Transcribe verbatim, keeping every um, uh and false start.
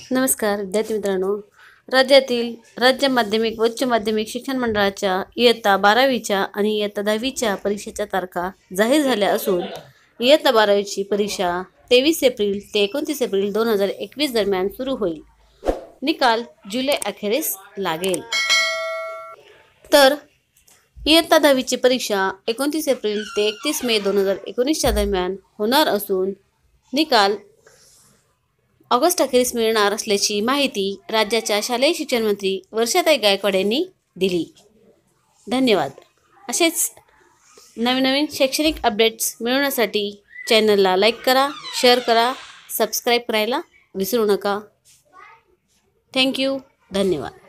नमस्कार विद्यार्थी मित्रांनो, राज्यातील राज्य माध्यमिक व उच्च माध्यमिक शिक्षण मंडळाच्या इयत्ता बारावीच्या आणि इयत्ता दहावीच्या परीक्षेच्या तारखा जाहीर झाल्या असून इयत्ता बारावीची परीक्षा तेवीस एप्रिल ते एकोणतीस एप्रिल दोन हजार एकवीस दरम्यान सुरू होईल. निकाल जुलै अखेरीस लागेल. तर इयत्ता दहावीची परीक्षा एकोणतीस एप्रिल ते एकतीस मे दोन हजार एकोणीसच्या दरम्यान होणार असून निकाल ऑगस्ट अखेरीस मिळणार असल्याची माहिती राज्याच्या शालेय शिक्षण मंत्री वर्षाताई गायकवाड यांनी दिली. धन्यवाद. असेच नवीन नवीन शैक्षणिक अपडेट्स मिळवण्यासाठी चॅनलला लाईक करा, शेअर करा, सबस्क्राईब करायला विसरू नका. थँक्यू. धन्यवाद.